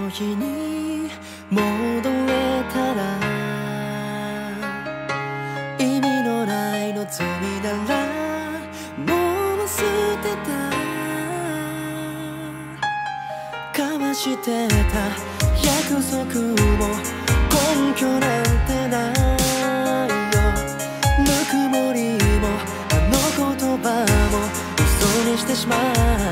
の日に戻れたら意味のない望みならもう捨てた交わしてた約束も根拠なんてないよぬくもりもあの言葉も嘘にしてしまう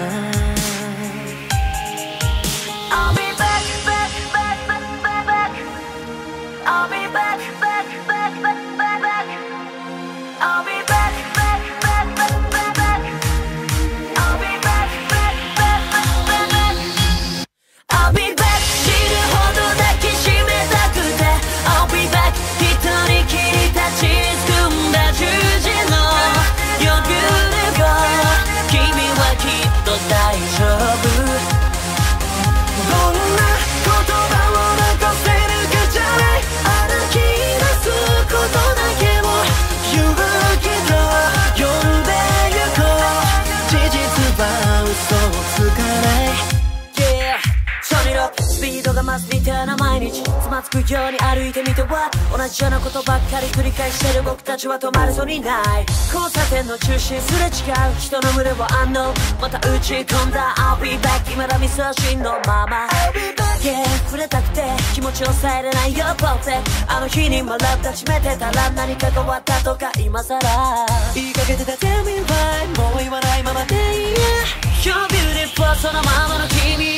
I'll be back, back, back, back, back. I'll be back, back, back, back, back, back. I'll be back, back, back, back, back, back. I'll be back, back, back, back, back, back. I'll be back. 死ぬほど抱きしめたくて I'll be back. 一人きり立ちすくんだ十字の夜が君はきっと大丈夫どんな言葉を残せるかじゃない歩き出すことだけを言うけど呼んでゆこう事実は嘘をつかない Yeah ソニロスピードが増すみたいな毎日つまずくように歩いてみては同じようなことばっかり繰り返してる僕たちは止まれそうにない交差点の中心すれ違う人の群れをあのまた打ち込んだ I'll be back 未だ未送信のまま I'll be back Yeah 触れたくて気持ちを抑えれないよポテあの日にまだ立ちめてたら何か変わったとか今さら言いかけてた Tell me why もう言わないままでいい You're beautiful そのままの君